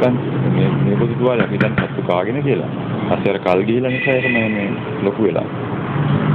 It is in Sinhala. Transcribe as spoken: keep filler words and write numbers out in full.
හිතන්න මේ මේ බුදු තුවාලයක් හිතන්න සත්තු කාගෙන කියලා. අස්සර කල් ගිහිලා නිසා ඒක මේ මේ ලොකු වෙලා.